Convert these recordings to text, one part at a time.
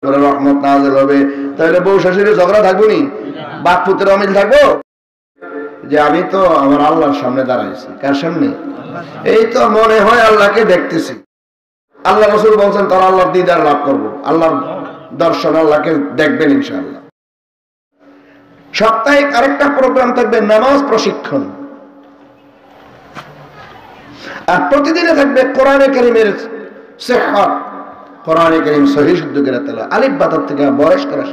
রহমত নাযিল হবে, তাহলে বউ শাশুড়ির ঝগড়া থাকবো নি? বাপ পুত্রের অমিল থাকবো? যে আমি তো আমার আল্লাহর সামনে দাঁড়াইছি। কার সামনে? এই তো মনে হয় আল্লাহকে দেখতেছি। আল্লাহ রাসূল বলছেন তারা আল্লাহর দিদার লাভ করবো, আল্লাহর দর্শন, আল্লাহকে দেখবেন ইনশাআল্লাহ। সাপ্তাহিক আরেকটা প্রোগ্রাম থাকবে নামাজ প্রশিক্ষণ, আর প্রতিদিনে থাকবে কোরআনে কারীমের সিহহাত, কোরআনে কারীম সহিহ শুদ্ধ করে তেলাওয়াত, আলিফ বা তা থেকে বয়স করা।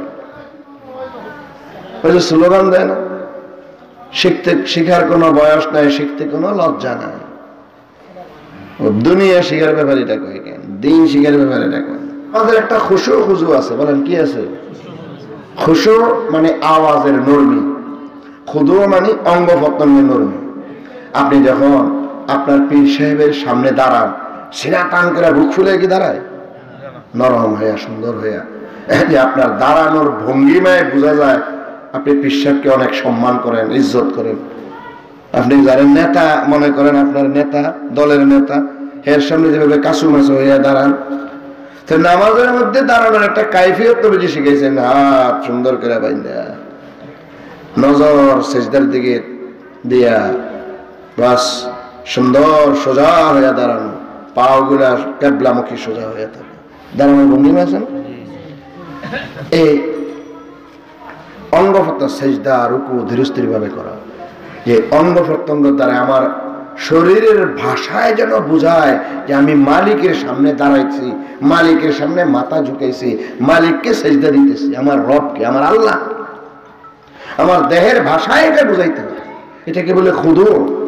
ওই যে স্লোগান দেয় না, শিখার কোনো বয়স নাই, শিখতে কোনো লজ্জা নাই। দুনিয়া শিখার ব্যাপারে এটা কয় কেন, দিন শিখার ব্যাপারে এটা কয়। আমাদের একটা খুশু খুজু আছে, বলেন কি আছে? খুশু মানে আওয়াজের নরমি, খুদু মানে অঙ্গ প্রত্যঙ্গের নরমি। আপনি যখন আপনার পীর সাহেবের সামনে দাঁড়ান, সিনা টান করে বুক ফুলে কি দাঁড়ায়? নরম হইয়া, সুন্দর হইয়া। যে আপনার দাঁড়ানোর ভঙ্গিমায় বোঝা যায় আপনি পীর সাহেবকে অনেক সম্মান করেন, ইজ্জত করেন। আপনি যারা নেতা মনে করেন, আপনার নেতা, দলের নেতা, এর সামনে যেভাবে কাছু মাছু হইয়া দাঁড়ান, তো নামাজের মধ্যে দাঁড়ানোর একটা কাইফিয়ত তো বেশি শিখেছেন। হাত সুন্দর করে বাইন্দা, নজর সেজদার দিকে দিয়া, বাস সুন্দর সোজা হইয়া দাঁড়ানো, পাও গুলা কেবলামুখী সোজা হইয়া থাকে, দাঁড়ানোর ভঙ্গিমা আছেন। এই অঙ্গ প্রত্যঙ্গ সেজদা, রুকু ধীরস্থির ভাবে করা, যে অঙ্গ প্রত্যঙ্গ দ্বারা আমার শরীরের ভাষায় যেন বোঝায় যে আমি মালিকের সামনে দাঁড়াইছি, মালিকের সামনে মাথা ঝুঁকাইছি, মালিককে সেজদা দিতেছি, আমার রবকে, আমার আল্লাহ। আমার দেহের ভাষায় এটা বুঝাইতে হবে, এটাকে বলে খুদু।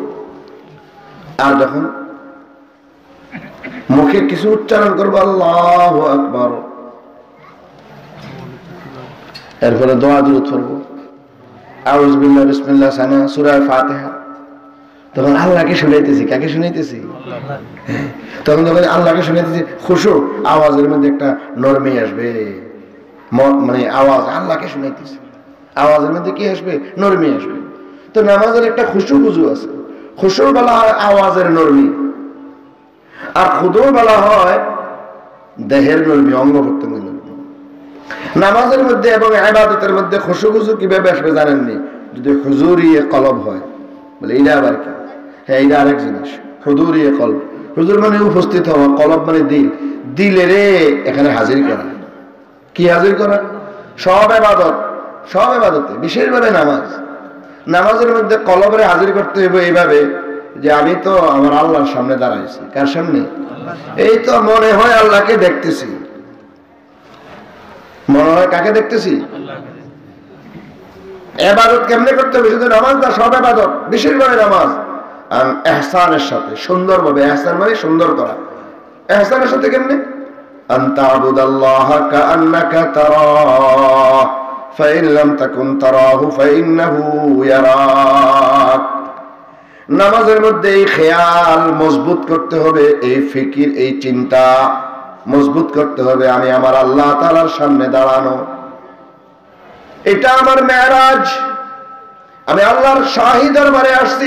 আর যখন মুখে কিছু উচ্চারণ করবো আল্লাহু আকবার, এরপরে দোয়া দুরূদ পড়বো, আউযু বিল্লাহি বিসমিল্লাহ সানা, সূরা ফাতিহা, তখন আল্লাহকে শুনাইতেছি। কাকে শুনাইতেছি? তখন যখন আল্লাহকে শুনাইতেছি, খুশু আওয়াজের মধ্যে একটা নরমি আসবে, মানে আওয়াজ আল্লাহকে শুনাইতেছি, আওয়াজের মধ্যে কি আসবে? নরমি আসবে। তো নামাজের একটা খুশু খুজু আছে, খুশু বলা হয় আওয়াজের নরমি, আর খুদু বলা হয় দেহের নরমি, অঙ্গ প্রত্যঙ্গের নরমি। নামাজের মধ্যে এবং ইবাদতের মধ্যে খুশু খুজু কিভাবে আসবে জানেননি? যদি হুজুরিয়ে কলব হয়, বলে এটা আবার কি? হ্যাঁ, এটা আরেক জিনিস। হুজুরিয়ে কলব, হুজুর মানে উপস্থিত হওয়া, কলব মানে দিল, দিলেরে এখানে হাজির করা। কি হাজির করা? সব ইবাদত, সব ইবাদতে, বিশেষভাবে নামাজ। নামাজের মধ্যে কলবরে হাজির করতে হবে এইভাবে যে আমি তো আমার আল্লাহর সামনে দাঁড়াইছি। কার সামনে? এই তো মনে হয় আল্লাহকে দেখতেছি। মনে হয় কাকে দেখতেছি? ইবাদত কেমনে করতে হবে? শুধু নামাজ না, সব ইবাদত, বিশেষভাবে নামাজ ইহসানের সাথে, সুন্দরভাবে। ইহসান মানে সুন্দর করা। ইহসানের সাথে কেমনে? আনতা আবুদাল্লাহা কাআন্নাকা তারাহ ফাইন লাম তাকুন তারাহু ফাইন্নাহু ইয়ারাক। নামাজের মধ্যে এই খেয়াল মজবুত করতে হবে, এই ফিকির, এই চিন্তা মজবুত করতে হবে, আমি আমার আল্লাহ তাআলার সামনে দাঁড়ানো, এটা আমার মেরাজ, আমি আল্লাহর শাহী দরবারে আসছি।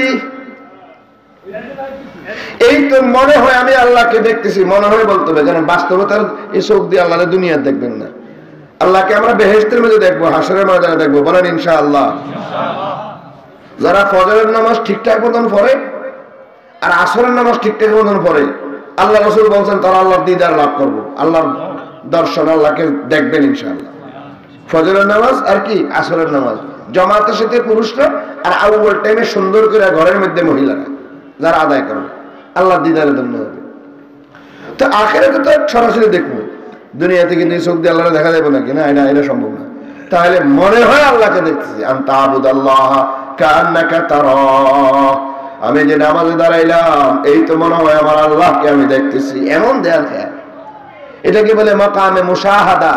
এই তো মনে হয় আমি আল্লাহকে দেখতেছি, মনে হয় বলতে হবে, কারণ বাস্তবতার এই চোখ দিয়ে আল্লাহর দুনিয়া দেখবেন না। আল্লাহকে আমরা বেহেশতের মধ্যে দেখবো, হাসরের ময়দানে দেখবো, বলেন ইনশাআল্লাহ। যারা ফজরের নামাজ ঠিকঠাক মতন পড়ে আর আসরের নামাজ ঠিকঠাক মতন পড়ে, আল্লাহ রাসূল বলছেন তারা আল্লাহর দিদার লাভ করবো, আল্লাহর দর্শন, আল্লাহকে দেখবেন ইনশাআল্লাহ। ফজরের নামাজ আর কি আসরের নামাজ জামাতের সাথে পুরুষরা, আর আউয়াল টাইমে সুন্দর করে ঘরের মধ্যে মহিলারা যারা আদায় করে, আল্লাহর দিদারের জন্য হবে। তো আখিরাতে তো সরাসরি দেখবো, দুনিয়াতে কিন্তু চোখ দিয়ে আল্লাহকে দেখা যাবে নাকি? না, এটা সম্ভব না। তাহলে মনে হয় আল্লাহকে দেখতেছি। আনতা আবুদাল্লাহা কাআন্নাকা তারাহ, আমি যে নামাজে দাঁড়াইলাম এই তো মনে হয় আমার আল্লাহকে আমি দেখতেছি, এমন দেয়াল খেয়াল, এটাকে বলে মাকামে মুশাহাদা।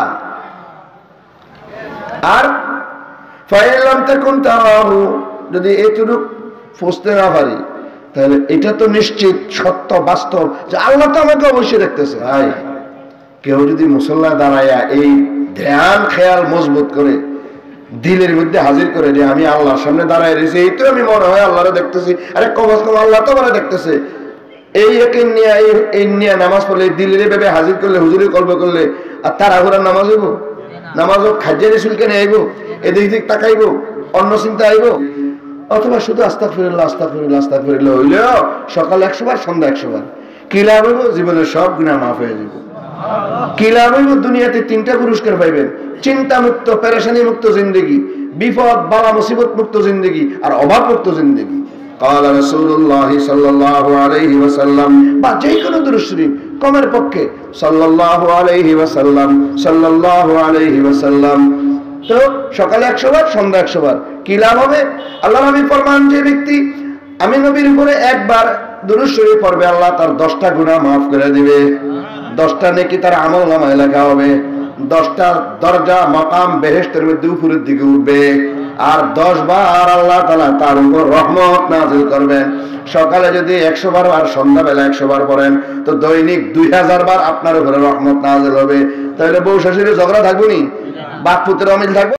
আর ফাইন লাম তাকুন তারাহু, যদি এইটুকু বুঝতে না পারি, তাহলে এটা তো নিশ্চিত সত্য, বাস্তব যে আল্লাহ তো আমাকে অবশ্যই দেখতেছে। ভাই, কেউ যদি মুসল্লা দাঁড়াইয়া এই ধ্যান খেয়াল মজবুত করে দিলের মধ্যে হাজির করে যে আমি আল্লাহর সামনে দাঁড়ায় রয়েছি, এই তো আমি মনে হয় আল্লাহরে দেখতেছি, আরে কমাস কম আল্লাহ তো মানে দেখতেছে, এই একে নিয়ে এই নিয়ে নামাজ পড়লে, দিলের ভেবে হাজির করলে, হুজুরি কল্প করলে, আর তাড়াহুড়ার নামাজ হইব? নামাজও খাদ্য রেসুলকে নিয়ে আইব, এদিক দিক তাকাইব, অন্য চিন্তা আইব, অথবা শুধু আস্তাগফিরুল্লাহ আস্তাগফিরুল্লাহ আস্তাগফিরুল্লাহ হইলেও সকাল 100 বার সন্ধ্যা 100 বার। কি লাভ হইব? জীবনের সব গুনাহ মাফ হয়ে যাবে। কি লাভ হইব? দুনিয়াতে 3টা পুরস্কার পাইবেন, চিন্তা মুক্ত, পেরেশানি মুক্ত জিন্দেগি, বিপদ বালা মুসিবত মুক্ত জিন্দেগি, আর অভাব মুক্ত জিন্দেগি। قال رسول الله صلى الله عليه وسلم বা যে কোনো দুরূদ শরীফ কমের পক্ষে সাল্লাল্লাহু আলাইহি ওয়াসাল্লাম সাল্লাল্লাহু আলাইহি ওয়াসাল্লাম, তো সকালে 100 বার সন্ধ্যা 100 বার। কি লাভ হবে? আল্লাহ নবী ফরমান, যে ব্যক্তি আমি নবীর উপরে একবার দুরূদ শরীফ পড়বে, আল্লাহ তার 10টা গুনাহ maaf করে দিবে, 10টা নেকি তার আমলনামায় লেখা হবে, 10টা দরজা মাকাম বেহেশতের মধ্যে উপরের দিকে উঠবে, আর 10 বার আল্লাহ তাআলা তার উপর রহমত নাযিল করবেন। সকালে যদি 100 বার আর সন্ধ্যাবেলা 100 বার পড়েন, তো দৈনিক 2000 বার আপনার উপরে রহমত নাযিল হবে। তাহলে বউ শাশুড়ির ঝগড়া থাকবে নি? বাপ পুত্রের অমিল থাকবে?